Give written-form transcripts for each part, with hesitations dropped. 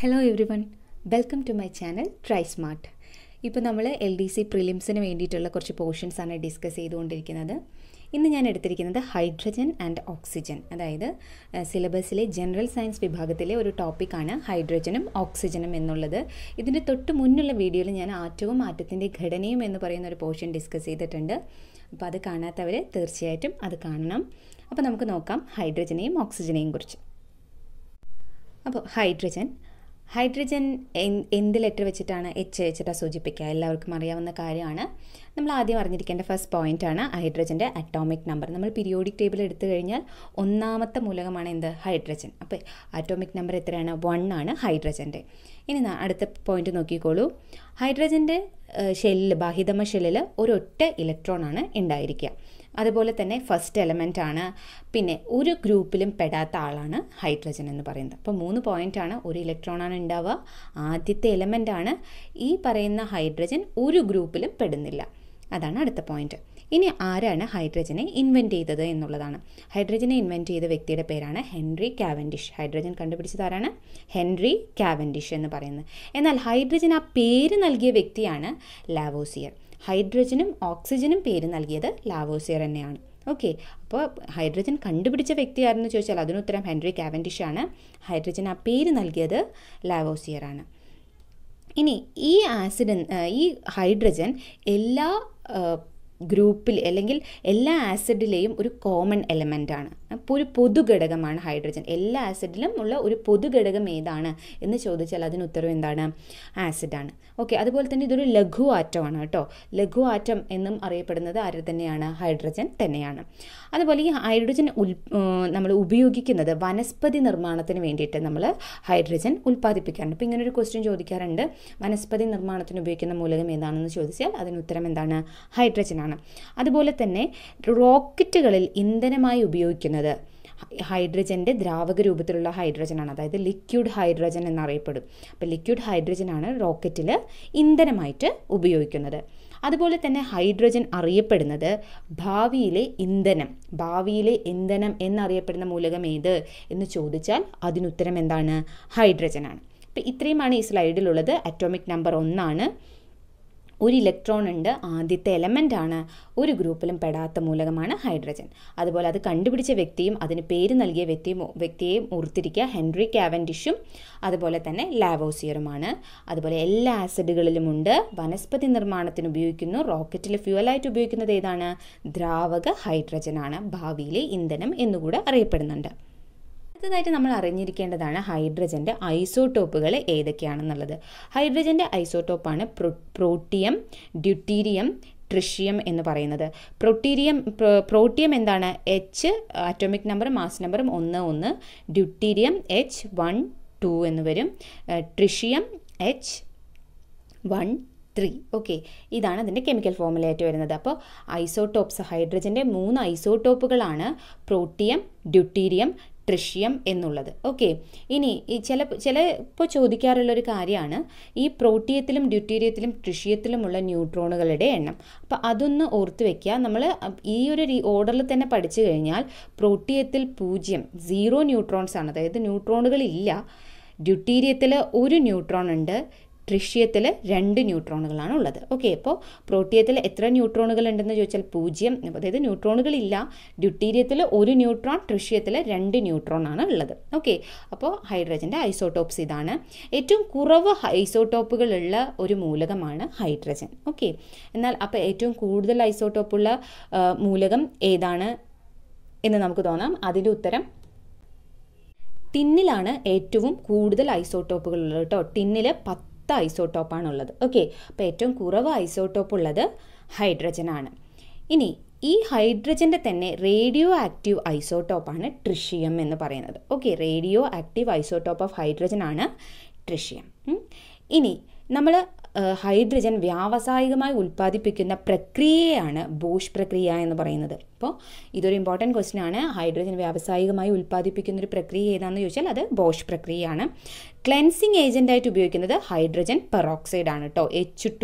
Hello everyone, welcome to my channel Try Smart. ഇപ്പോൾ നമ്മൾ LDC പ്രിലിംസിന് വേണ്ടിയിട്ടുള്ള കുറച്ച് പോർഷൻസ് ആണ് ഡിസ്കസ് ചെയ്തുകൊണ്ടിരിക്കുന്നത്. ഇന്ന് ഞാൻ എടുത്തിരിക്കുന്നത് ഹൈഡ്രജൻ ആൻഡ് ഓക്സിജൻ, അതായത് സിലബസിലെ ജനറൽ സയൻസ് വിഭാഗത്തിലെ ഒരു ടോപ്പിക്കാണ് ഹൈഡ്രജനും ഓക്സിജനും എന്നുള്ളത്. ഇതിൻ്റെ തൊട്ട് മുന്നുള്ള വീഡിയോയിൽ ഞാൻ ആറ്റവും ആറ്റത്തിൻ്റെ ഘടനയും എന്ന് പറയുന്ന ഒരു പോർഷൻ ഡിസ്കസ് ചെയ്തിട്ടുണ്ട്. അപ്പോൾ അത് കാണാത്തവർ തീർച്ചയായിട്ടും അത് കാണണം. അപ്പോൾ നമുക്ക് നോക്കാം ഹൈഡ്രജനെയും ഓക്സിജനെയും കുറിച്ച്. അപ്പോൾ ഹൈഡ്രജൻ എന്ത് ലെറ്റർ വെച്ചിട്ടാണ് എച്ച് വെച്ചിട്ടാണ് സൂചിപ്പിക്കുക, എല്ലാവർക്കും അറിയാവുന്ന കാര്യമാണ്. നമ്മൾ ആദ്യം അറിഞ്ഞിരിക്കേണ്ട ഫസ്റ്റ് പോയിൻ്റാണ് ഹൈഡ്രജൻ്റെ അറ്റോമിക് നമ്പർ. നമ്മൾ പീരിയോഡിക് ടേബിൾ എടുത്തു കഴിഞ്ഞാൽ ഒന്നാമത്തെ മൂലകമാണ് എന്ത്, ഹൈഡ്രജൻ. അപ്പോൾ അറ്റോമിക് നമ്പർ എത്രയാണ്, 1 ആണ് ഹൈഡ്രജൻ്റെ. ഇനി അടുത്ത പോയിന്റ് നോക്കിക്കോളൂ. ഹൈഡ്രജൻ്റെ ഷെല്ലിൽ, ബാഹ്യതമ ഷെല്ലിൽ ഒരൊറ്റ ഇലക്ട്രോണാണ് ഉണ്ടായിരിക്കുക. അതുപോലെ തന്നെ ഫസ്റ്റ് എലമെൻ്റ് ആണ്. പിന്നെ ഒരു ഗ്രൂപ്പിലും പെടാത്ത ആളാണ് ഹൈഡ്രജൻ എന്ന് പറയുന്നത്. അപ്പോൾ 3 പോയിൻ്റാണ്. ഒരു ഇലക്ട്രോണാണ് ഉണ്ടാവുക, ആദ്യത്തെ എലമെൻ്റ് ആണ്. ഈ പറയുന്ന ഹൈഡ്രജൻ ഒരു ഗ്രൂപ്പിലും പെടുന്നില്ല. അതാണ് അടുത്ത പോയിന്റ്. ഇനി ആരാണ് ഹൈഡ്രജനെ ഇൻവെൻറ്റ് ചെയ്തത് എന്നുള്ളതാണ്. ഹൈഡ്രജനെ ഇൻവെൻറ്റ് ചെയ്ത വ്യക്തിയുടെ പേരാണ് ഹെൻറി കാവൻഡിഷ്. ഹൈഡ്രജൻ കണ്ടുപിടിച്ചത് ആരാണ്, ഹെൻറി കാവൻഡിഷ് എന്ന് പറയുന്നത്. എന്നാൽ ഹൈഡ്രജൻ ആ പേര് നൽകിയ വ്യക്തിയാണ് ലാവോസിയർ. ഹൈഡ്രജനും ഓക്സിജനും പേര് നൽകിയത് ലാവോസിയർ തന്നെയാണ്. ഓക്കെ, അപ്പോൾ ഹൈഡ്രജൻ കണ്ടുപിടിച്ച വ്യക്തി ആരെന്ന് ചോദിച്ചാൽ അതിനുത്തരം ഹെൻറി കാവൻഡിഷ് ആണ്. ഹൈഡ്രജൻ ആ പേര് നൽകിയത് ലാവോസിയർ ആണ്. ഇനി ഈ ഹൈഡ്രജൻ എല്ലാ ഗ്രൂപ്പിൽ അല്ലെങ്കിൽ എല്ലാ ആസിഡിലെയും ഒരു കോമൺ എലമെൻ്റ് ആണ്. അപ്പോൾ ഒരു പൊതുഘടകമാണ് ഹൈഡ്രജൻ. എല്ലാ ആസിഡിലും ഉള്ള ഒരു പൊതുഘടകം ഏതാണ് എന്ന് ചോദിച്ചാൽ അതിന് ഉത്തരവ് എന്താണ്, ആസിഡാണ്. ഓക്കെ, അതുപോലെ തന്നെ ഇതൊരു ലഘു ആറ്റമാണ് കേട്ടോ. ലഘു ആറ്റം എന്നും അറിയപ്പെടുന്നത് ആര് തന്നെയാണ്, ഹൈഡ്രജൻ തന്നെയാണ്. അതുപോലെ ഈ ഹൈഡ്രജൻ നമ്മൾ ഉപയോഗിക്കുന്നത് വനസ്പതി നിർമ്മാണത്തിന് വേണ്ടിയിട്ട് നമ്മൾ ഹൈഡ്രജൻ ഉൽപ്പാദിപ്പിക്കാറുണ്ട്. അപ്പോൾ ഇങ്ങനൊരു ക്വസ്റ്റ്യൻ ചോദിക്കാറുണ്ട്, വനസ്പതി നിർമ്മാണത്തിന് ഉപയോഗിക്കുന്ന മൂലകം ഏതാണെന്ന് ചോദിച്ചാൽ അതിന് ഉത്തരം എന്താണ്, ഹൈഡ്രജനാണ്. അതുപോലെ തന്നെ റോക്കറ്റുകളിൽ ഇന്ധനമായി ഉപയോഗിക്കുന്നത് ഹൈഡ്രജൻ്റെ ദ്രാവക രൂപത്തിലുള്ള ഹൈഡ്രജനാണ്, അതായത് ലിക്വിഡ് ഹൈഡ്രജൻ എന്നറിയപ്പെടും. അപ്പോൾ ലിക്വിഡ് ഹൈഡ്രജനാണ് റോക്കറ്റിൽ ഇന്ധനമായിട്ട് ഉപയോഗിക്കുന്നത്. അതുപോലെ തന്നെ ഹൈഡ്രജൻ അറിയപ്പെടുന്നത് ഭാവിയിലെ ഇന്ധനം എന്നറിയപ്പെടുന്ന മൂലകം ഏത് എന്ന് ചോദിച്ചാൽ അതിനുത്തരം എന്താണ്, ഹൈഡ്രജനാണ്. അപ്പോൾ ഇത്രയുമാണ് ഈ സ്ലൈഡിലുള്ളത്. അറ്റോമിക് നമ്പർ 1 ആണ്. ഒരു ഇലക്ട്രോൺ ഉണ്ട്, ആദ്യത്തെ എലമെൻ്റ് ആണ്. ഒരു ഗ്രൂപ്പിലും പെടാത്ത മൂലകമാണ് ഹൈഡ്രജൻ. അതുപോലെ അത് കണ്ടുപിടിച്ച വ്യക്തിയും അതിന് പേര് നൽകിയ വ്യക്തിയെയും ഓർത്തിരിക്കുക, ഹെൻറി കാവൻഡിഷും അതുപോലെ തന്നെ ലാവോസിയറുമാണ്. അതുപോലെ എല്ലാ ആസിഡുകളിലുമുണ്ട്. വനസ്പതി നിർമ്മാണത്തിന് ഉപയോഗിക്കുന്നു. റോക്കറ്റിൽ ഫ്യൂവലായിട്ട് ഉപയോഗിക്കുന്നത് ഏതാണ്, ദ്രാവക ഹൈഡ്രജനാണ്. ഭാവിയിലെ ഇന്ധനം എന്നുകൂടെ അറിയപ്പെടുന്നുണ്ട്. അടുത്തതായിട്ട് നമ്മൾ അറിഞ്ഞിരിക്കേണ്ടതാണ് ഹൈഡ്രജൻ്റെ ഐസോട്ടോപ്പുകൾ ഏതൊക്കെയാണെന്നുള്ളത്. ഹൈഡ്രജൻ്റെ ഐസോട്ടോപ്പാണ് പ്രോട്ടിയം, ഡ്യൂട്ടീരിയം, ട്രിഷ്യം എന്ന് പറയുന്നത്. പ്രോട്ടിയം എന്താണ്, H അറ്റോമിക് നമ്പർ മാസ് നമ്പറും 1 ഡ്യൂട്ടീരിയം H1 2 എന്ന് വരും. Tritium H1 3. ഓക്കെ, ഇതാണ് അതിൻ്റെ കെമിക്കൽ ഫോർമുലയായിട്ട് വരുന്നത്. അപ്പോൾ ഐസോട്ടോപ്സ്, ഹൈഡ്രജൻ്റെ 3 ഐസോട്ടോപ്പുകളാണ് പ്രോട്ടിയം, ഡ്യൂട്ടീരിയം, ട്രിഷ്യം എന്നുള്ളത്. ഓക്കെ, ഇനി ഈ ചിലപ്പോൾ ചോദിക്കാറുള്ളൊരു കാര്യമാണ് ഈ പ്രോട്ടിയത്തിലും ഡ്യൂട്ടീരിയത്തിലും ട്രിഷ്യത്തിലുമുള്ള ന്യൂട്രോണുകളുടെ എണ്ണം. അപ്പോൾ അതൊന്ന് ഓർത്ത് വയ്ക്കുക. നമ്മൾ ഈ ഒരു ഓർഡറിൽ തന്നെ പഠിച്ചു കഴിഞ്ഞാൽ പ്രോട്ടിയത്തിൽ 0 ന്യൂട്രോൺസ് ആണ്, അതായത് ന്യൂട്രോണുകളില്ല. ഡ്യൂട്ടീരിയത്തിൽ 1 ന്യൂട്രോൺ ഉണ്ട്, ട്രിഷ്യത്തിൽ 2 ന്യൂട്രോണുകളാണ് ഉള്ളത്. ഓക്കെ, അപ്പോൾ പ്രോട്ടിയത്തിൽ എത്ര ന്യൂട്രോണുകൾ ഉണ്ടെന്ന് ചോദിച്ചാൽ 0, അതായത് ന്യൂട്രോണുകളില്ല. ഡ്യൂട്ടീരിയത്തിൽ 1 ന്യൂട്രോൺ, ട്രിഷ്യത്തിൽ 2 ന്യൂട്രോൺ ആണ് ഉള്ളത്. ഓക്കെ, അപ്പോൾ ഹൈഡ്രജൻ്റെ ഐസോട്ടോപ്സ് ഇതാണ്. ഏറ്റവും കുറവ് ഐസോട്ടോപ്പുകളുള്ള ഒരു മൂലകമാണ് ഹൈഡ്രജൻ. ഓക്കെ, എന്നാൽ അപ്പോൾ ഏറ്റവും കൂടുതൽ ഐസോട്ടോപ്പുള്ള മൂലകം ഏതാണ് എന്ന് നമുക്ക് തോന്നാം. അതിൻ്റെ ഉത്തരം ടിന്നിലാണ് ഏറ്റവും കൂടുതൽ ഐസോട്ടോപ്പുകൾ ഉള്ളത് കേട്ടോ. ടിന്നിൽ 10 ഐസോട്ടോപ്പാണുള്ളത്. ഓക്കെ, അപ്പോൾ ഏറ്റവും കുറവ് ഐസോട്ടോപ്പ് ഉള്ളത് ഹൈഡ്രജനാണ്. ഇനി ഈ ഹൈഡ്രജൻ്റെ തന്നെ റേഡിയോ ആക്റ്റീവ് ഐസോട്ടോപ്പാണ് ട്രിഷ്യം എന്ന് പറയുന്നത്. Okay, radioactive isotope of hydrogen ആണ് ട്രിഷ്യം. ഇനി നമ്മൾ ഹൈഡ്രജൻ വ്യാവസായികമായി ഉൽപ്പാദിപ്പിക്കുന്ന പ്രക്രിയയാണ് ബോഷ് പ്രക്രിയ എന്ന് പറയുന്നത്. അപ്പോൾ ഇതൊരു ഇമ്പോർട്ടൻറ്റ് ക്വസ്റ്റ്യൻ ആണ്. ഹൈഡ്രജൻ വ്യാവസായികമായി ഉൽപ്പാദിപ്പിക്കുന്ന ഒരു പ്രക്രിയ ഏതാണെന്ന് ചോദിച്ചാൽ അത് ബോഷ് പ്രക്രിയയാണ്. ക്ലെൻസിങ് ഏജൻ്റായിട്ട് ഉപയോഗിക്കുന്നത് ഹൈഡ്രജൻ പെറോക്സൈഡ് ആണ് കേട്ടോ.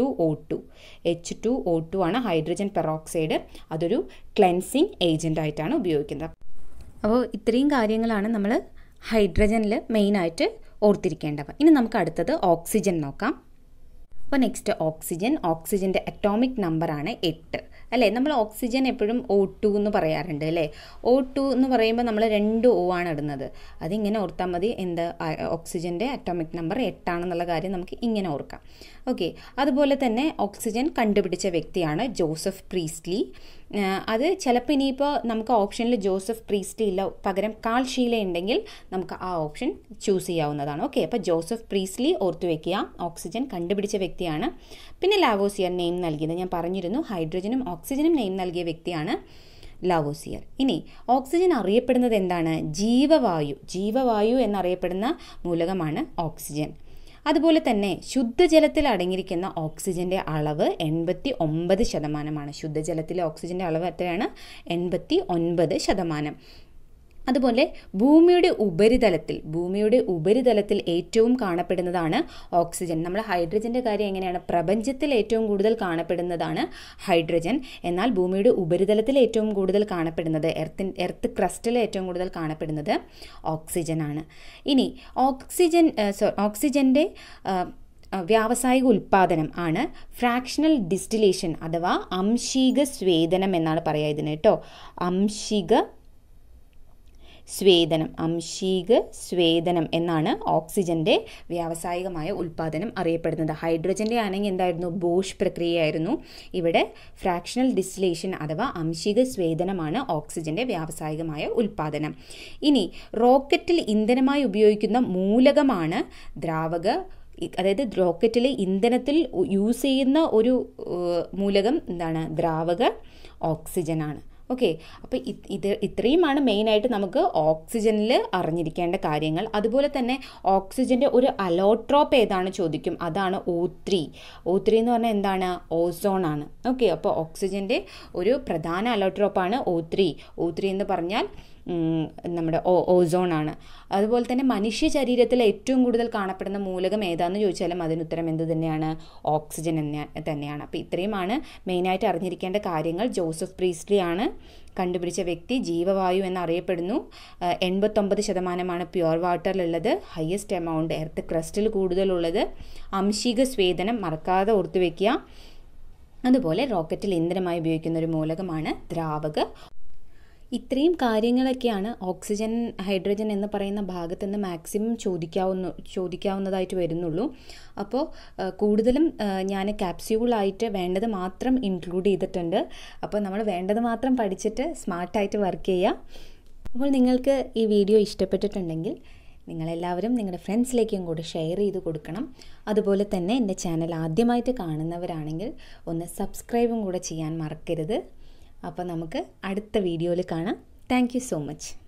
H2O2 ആണ് ഹൈഡ്രജൻ പെറോക്സൈഡ്. അതൊരു ക്ലെൻസിങ് ഏജൻ്റായിട്ടാണ് ഉപയോഗിക്കുന്നത്. അപ്പോൾ ഇത്രയും കാര്യങ്ങളാണ് നമ്മൾ ഹൈഡ്രജനിൽ മെയിനായിട്ട് ഓർത്തിരിക്കേണ്ടവ. ഇനി നമുക്ക് അടുത്തത് ഓക്സിജൻ നോക്കാം. അപ്പോൾ നെക്സ്റ്റ് ഓക്സിജൻ്റെ അറ്റോമിക് നമ്പറാണ് 8 അല്ലേ. നമ്മൾ ഓക്സിജൻ എപ്പോഴും O2 എന്ന് പറയാറുണ്ട് അല്ലേ. O2 എന്ന് പറയുമ്പോൾ നമ്മൾ 2 O ആണ് ഇടുന്നത്. അതിങ്ങനെ ഓർത്താൽ മതി. ഓക്സിജൻ്റെ അറ്റോമിക് നമ്പർ 8 ആണെന്നുള്ള കാര്യം നമുക്ക് ഇങ്ങനെ ഓർക്കാം. ഓക്കെ. അതുപോലെ തന്നെ ഓക്സിജൻ കണ്ടുപിടിച്ച വ്യക്തിയാണ് ജോസഫ് പ്രീസ്റ്റ്ലി. അത് ചിലപ്പോൾ ഇനിയിപ്പോൾ നമുക്ക് ഓപ്ഷനിൽ ജോസഫ് പ്രീസ്റ്റ്ലി ഇല്ല, പകരം കാൾ ഷീല ഉണ്ടെങ്കിൽ നമുക്ക് ആ ഓപ്ഷൻ ചൂസ് ചെയ്യാവുന്നതാണ്. ഓക്കെ. അപ്പോൾ ജോസഫ് പ്രീസ്റ്റ്ലി ഓർത്തു വയ്ക്കുക, ഓക്സിജൻ കണ്ടുപിടിച്ച വ്യക്തിയാണ്. പിന്നെ ലാവോസിയർ നെയിം നൽകിയത് ഞാൻ പറഞ്ഞിരുന്നു, ഹൈഡ്രജനും ഓക്സിജനും നെയിം നൽകിയ വ്യക്തിയാണ് ലാവോസിയർ. ഇനി ഓക്സിജൻ അറിയപ്പെടുന്നത് എന്താണ്? ജീവവായു എന്നറിയപ്പെടുന്ന മൂലകമാണ് ഓക്സിജൻ. അതുപോലെ തന്നെ ശുദ്ധജലത്തിൽ അടങ്ങിയിരിക്കുന്ന ഓക്സിജൻ്റെ അളവ് 89%. ശുദ്ധജലത്തിലെ ഓക്സിജൻ്റെ അളവ് എത്രയാണ്? 89%. അതുപോലെ ഭൂമിയുടെ ഉപരിതലത്തിൽ ഏറ്റവും കാണപ്പെടുന്നതാണ് ഓക്സിജൻ. നമ്മൾ ഹൈഡ്രജൻ്റെ കാര്യം എങ്ങനെയാണ്? പ്രപഞ്ചത്തിൽ ഏറ്റവും കൂടുതൽ കാണപ്പെടുന്നതാണ് ഹൈഡ്രജൻ. എന്നാൽ ഭൂമിയുടെ ഉപരിതലത്തിൽ ഏറ്റവും കൂടുതൽ കാണപ്പെടുന്നത്, എർത്ത് ക്രസ്റ്റിൽ ഏറ്റവും കൂടുതൽ കാണപ്പെടുന്നത് ഓക്സിജനാണ്. ഇനി ഓക്സിജൻ്റെ വ്യാവസായിക ഉൽപ്പാദനം ആണ് ഫ്രാക്ഷണൽ ഡിസ്റ്റിലേഷൻ അഥവാ അംശീക സ്വേദനം എന്നാണ് പറയുക ഇതിന് കേട്ടോ. അംശീക സ്വേദനം എന്നാണ് ഓക്സിജൻ്റെ വ്യാവസായികമായ ഉൽപ്പാദനം അറിയപ്പെടുന്നത്. ഹൈഡ്രജൻ്റെ ആണെങ്കിൽ എന്തായിരുന്നു? ബോഷ് പ്രക്രിയയായിരുന്നു. ഇവിടെ ഫ്രാക്ഷണൽ ഡിസ്റ്റിലേഷൻ അഥവാ അംശിക സ്വേദനമാണ് ഓക്സിജൻ്റെ വ്യാവസായികമായ ഉൽപ്പാദനം. ഇനി റോക്കറ്റിൽ ഇന്ധനമായി ഉപയോഗിക്കുന്ന മൂലകമാണ് അതായത് റോക്കറ്റിലെ ഇന്ധനത്തിൽ യൂസ് ചെയ്യുന്ന ഒരു മൂലകം എന്താണ്? ദ്രാവക ഓക്സിജനാണ്. ഓക്കെ. അപ്പോൾ ഇത്രയുമാണ് മെയിനായിട്ട് നമുക്ക് ഓക്സിജനിൽ അറിഞ്ഞിരിക്കേണ്ട കാര്യങ്ങൾ. അതുപോലെ തന്നെ ഓക്സിജൻ്റെ ഒരു അലോട്രോപ്പ് ഏതാണ് ചോദിക്കും. അതാണ് O3 എന്ന് പറഞ്ഞാൽ എന്താണ്? ഓസോണാണ്. ഓക്കെ. അപ്പോൾ ഓക്സിജൻ്റെ ഒരു പ്രധാന അലോട്രോപ്പാണ് O3 എന്ന് പറഞ്ഞാൽ നമ്മുടെ ഓസോണാണ്. അതുപോലെ തന്നെ മനുഷ്യ ശരീരത്തിൽ ഏറ്റവും കൂടുതൽ കാണപ്പെടുന്ന മൂലകം ഏതാണെന്ന് ചോദിച്ചാലും അതിനുത്തരം എന്ത് തന്നെയാണ്? ഓക്സിജൻ തന്നെയാണ്. അപ്പോൾ ഇത്രയുമാണ് മെയിനായിട്ട് അറിഞ്ഞിരിക്കേണ്ട കാര്യങ്ങൾ. ജോസഫ് പ്രീസ്റ്റ്ലി ആണ് കണ്ടുപിടിച്ച വ്യക്തി. ജീവവായു എന്നറിയപ്പെടുന്നു. 89% പ്യുവർ വാട്ടറിലുള്ളത്. ഹയസ്റ്റ് എമൗണ്ട് എർത്ത് ക്രസ്റ്റിൽ കൂടുതലുള്ളത്. അംശിക സ്വേദനം മറക്കാതെ ഓർത്തു വയ്ക്കുക. അതുപോലെ റോക്കറ്റിൽ ഇന്ധനമായി ഉപയോഗിക്കുന്ന ഒരു മൂലകമാണ് ദ്രാവക. ഇത്രയും കാര്യങ്ങളൊക്കെയാണ് ഓക്സിജൻ ഹൈഡ്രജൻ എന്ന് പറയുന്ന ഭാഗത്ത് നിന്ന് മാക്സിമം ചോദിക്കാവുന്നതായിട്ട് വരുന്നുള്ളൂ. അപ്പോൾ കൂടുതലും ഞാൻ ക്യാപ്സ്യൂളായിട്ട് വേണ്ടത് മാത്രം ഇൻക്ലൂഡ് ചെയ്തിട്ടുണ്ട്. അപ്പോൾ നമ്മൾ വേണ്ടത് മാത്രം പഠിച്ചിട്ട് സ്മാർട്ടായിട്ട് വർക്ക് ചെയ്യുക. അപ്പോൾ നിങ്ങൾക്ക് ഈ വീഡിയോ ഇഷ്ടപ്പെട്ടിട്ടുണ്ടെങ്കിൽ നിങ്ങളെല്ലാവരും നിങ്ങളുടെ ഫ്രണ്ട്സിലേക്കും കൂടി ഷെയർ ചെയ്ത് കൊടുക്കണം. അതുപോലെ തന്നെ എൻ്റെ ചാനൽ ആദ്യമായിട്ട് കാണുന്നവരാണെങ്കിൽ ഒന്ന് സബ്സ്ക്രൈബും കൂടെ ചെയ്യാൻ മറക്കരുത്. അപ്പോൾ നമുക്ക് അടുത്ത വീഡിയോയിൽ കാണാം. Thank you so much.